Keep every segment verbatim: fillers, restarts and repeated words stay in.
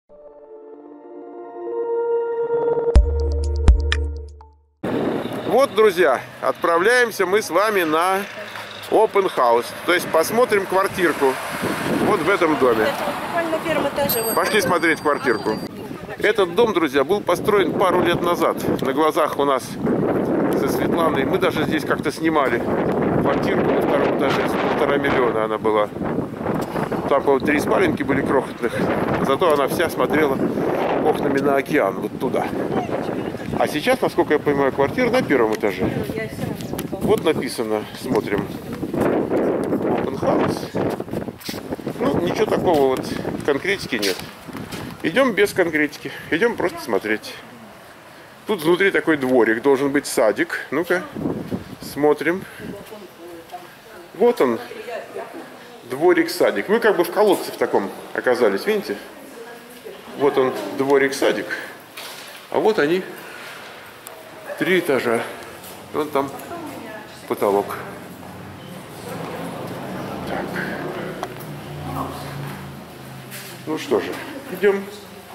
Вот, друзья, отправляемся мы с вами на Open House. То есть посмотрим квартирку вот в этом доме. На первом этаже. Вот. Пошли смотреть квартирку. Этот дом, друзья, был построен пару лет назад. На глазах у нас со Светланой. Мы даже здесь как-то снимали квартирку на втором этаже. За полтора миллиона она была. Там, по-моему, три спаленки были крохотных. Зато она вся смотрела окнами на океан, вот туда. А сейчас, насколько я понимаю, квартира на первом этаже. Вот написано, смотрим, Open House. Ну, ничего такого вот конкретики нет. Идем без конкретики, идем просто смотреть. Тут внутри такой дворик, должен быть садик. Ну-ка, смотрим. Вот он, дворик-садик. Мы как бы в колодце в таком оказались, видите? Вот он, дворик-садик. А вот они, три этажа. Вон там потолок. Так. Ну что же, идем.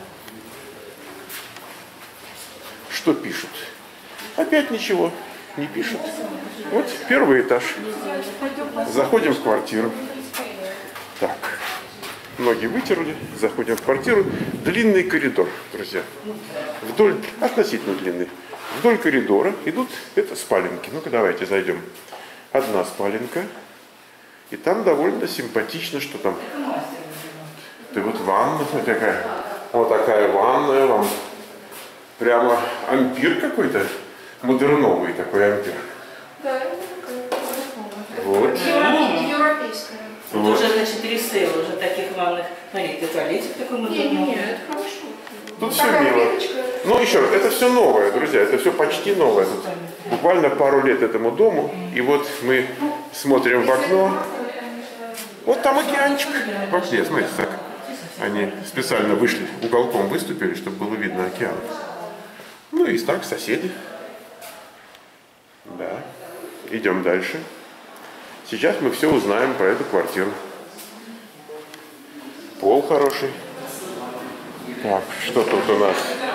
Что пишут? Опять ничего не пишут. Вот первый этаж. Заходим в квартиру. Так. Ноги вытерли. Заходим в квартиру. Длинный коридор, друзья. Вдоль, относительно длинный. Вдоль коридора идут, это спаленки. Ну-ка, давайте зайдем. Одна спаленка. И там довольно симпатично, что там. Ты вот ванна, вот такая. Вот такая ванная вам. Прямо ампир какой-то. Модерновый такой ампир. Да, это такая. Вот. Европейская. Это Вот. уже, значит, ресейл уже таких ванных. Смотрите, туалетик такой модерновый. Не-не-не, это хорошо. Тут все мило. Ну, еще раз, это все новое, друзья, это все почти новое. Тут буквально пару лет этому дому. И вот мы смотрим в окно. Вот там океанчик в окне, смотрите, так. Они специально вышли, уголком выступили, чтобы было видно океан. Ну и так, соседи. Да. Идем дальше. Сейчас мы все узнаем про эту квартиру. Пол хороший. Так, что тут у нас?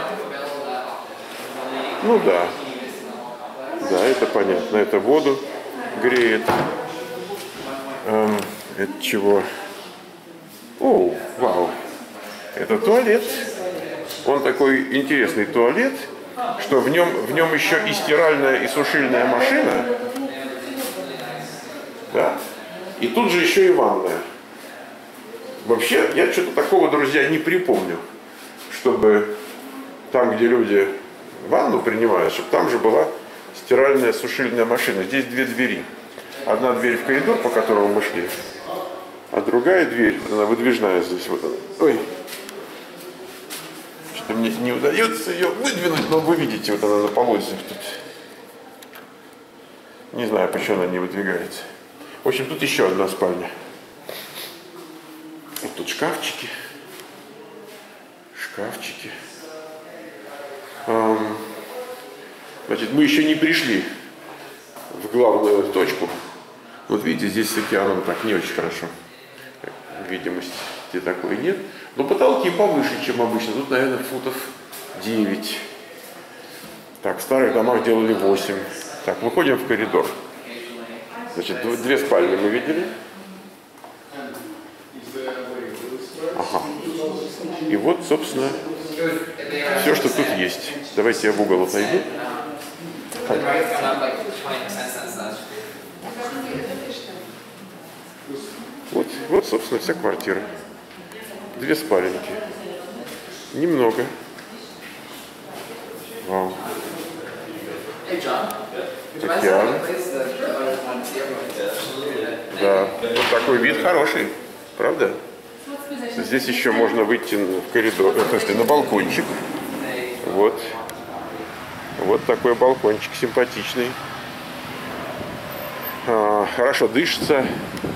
Ну да. Да, это понятно. Это воду греет. Эм, это чего? О, вау. Это туалет. Он такой интересный туалет, что в нем, в нем еще и стиральная, и сушильная машина. Да. И тут же еще и ванная. Вообще, я что-то такого, друзья, не припомню, чтобы там, где люди ванну принимают, чтобы там же была стиральная, сушильная машина. Здесь две двери. Одна дверь в коридор, по которому мы шли, а другая дверь, она выдвижная здесь. Вот она. Ой. Что-то мне не удается ее выдвинуть, но вы видите, вот она на полозьях тут. Не знаю, почему она не выдвигается. В общем, тут еще одна спальня. Вот тут шкафчики. Шкафчики. Эм, значит, мы еще не пришли в главную точку. Вот видите, здесь с океаном так не очень хорошо. Видимости такой нет. Но потолки повыше, чем обычно. Тут, наверное, футов девять. Так, в старых домах делали восемь. Так, выходим в коридор. Значит, две спальни мы видели. Ага. И вот, собственно, все, что тут есть. Давайте я в угол отойду. Вот, вот, собственно, вся квартира. Две спаленки. Немного. Вау. Океан. Да, вот такой вид хороший, правда? Здесь еще можно выйти в коридор, в смысле, на балкончик. Вот. Вот такой балкончик симпатичный. А, хорошо дышится.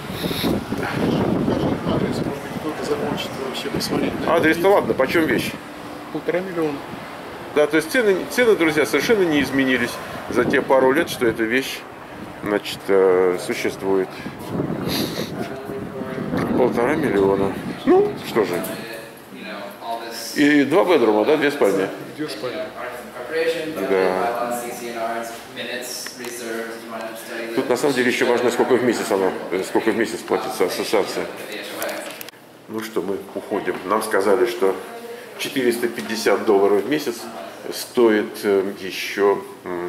Адрес-то ладно, почем вещь? Полтора миллиона. Да, то есть цены, цены, друзья, совершенно не изменились за те пару лет, что эта вещь, значит, существует. Полтора миллиона. Ну, что же. И два бедрума, да, две спальни? Две спальни. Да. Тут на самом деле еще важно, сколько в месяц оно, сколько в месяц платится ассоциация. Ну что, мы уходим. Нам сказали, что четыреста пятьдесят долларов в месяц стоит еще,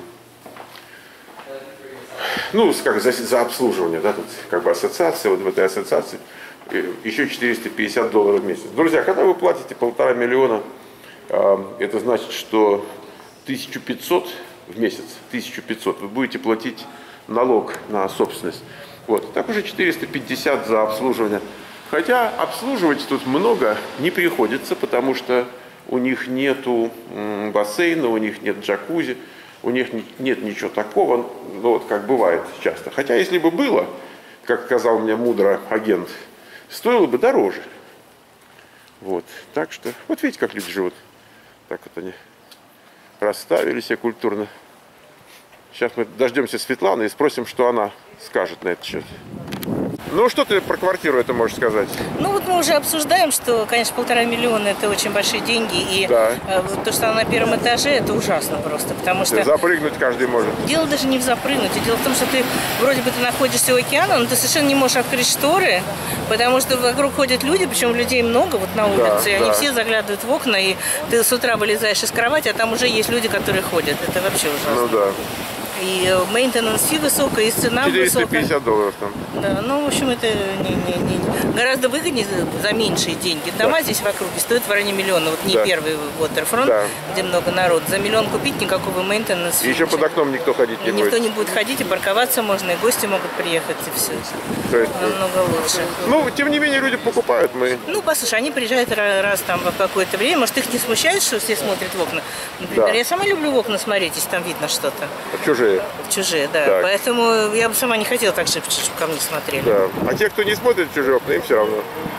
ну, как за, за обслуживание, да, тут как бы ассоциация, вот в этой ассоциации еще четыреста пятьдесят долларов в месяц. Друзья, когда вы платите полтора миллиона, это значит, что тысяча пятьсот в месяц, тысяча пятьсот вы будете платить налог на собственность. Вот, так уже четыреста пятьдесят за обслуживание. Хотя обслуживать тут много не приходится, потому что у них нету бассейна, у них нет джакузи, у них нет ничего такого, ну, вот как бывает часто. Хотя если бы было, как сказал мне мудро агент, стоило бы дороже. Вот, так что, вот видите, как люди живут. Так вот они расставили себя культурно. Сейчас мы дождемся Светланы и спросим, что она скажет на этот счет. Ну, что ты про квартиру это можешь сказать? Ну, вот мы уже обсуждаем, что, конечно, полтора миллиона – это очень большие деньги. И да. э, то, что она на первом этаже, это ужасно просто, потому что… Запрыгнуть каждый может. Дело даже не в запрыгнуть. Дело в том, что ты вроде бы ты находишься у океана, но ты совершенно не можешь открыть шторы, потому что вокруг ходят люди, причем людей много вот на улице, да, и они да. все заглядывают в окна, и ты с утра вылезаешь из кровати, а там уже есть люди, которые ходят. Это вообще ужасно. Ну да. И мейнтенанс высокая, и цена четыреста высокая. пятьдесят долларов там. Да, ну, в общем, это не, не, не. Гораздо выгоднее за меньшие деньги. Дома да. здесь в округе стоят в районе миллиона. Вот не да. первый Waterfront, да. где много народу. За миллион купить никакого мейнтенанса. И еще под окном никто ходить не и будет. Никто не будет ходить, и парковаться можно, и гости могут приехать, и все. То есть, намного лучше. Ну, тем не менее, люди покупают. Мы... Ну, послушай, они приезжают раз там в какое-то время. Может, их не смущает, что все смотрят в окна? Например, да. я сама люблю в окна смотреть, если там видно что-то. Чужие. Чужие, да. Так. Поэтому я бы сама не хотела так, чтобы ко мне смотрели. Да. А те, кто не смотрит в чужие окна, им все равно.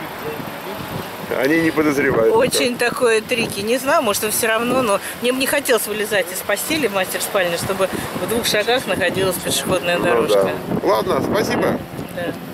Они не подозревают. Очень никак. Такое трики. Не знаю, может, им все равно, но мне бы не хотелось вылезать из постели в мастер-спальне, чтобы в двух шагах находилась пешеходная дорожка. Ну, да. Ладно, спасибо. Да.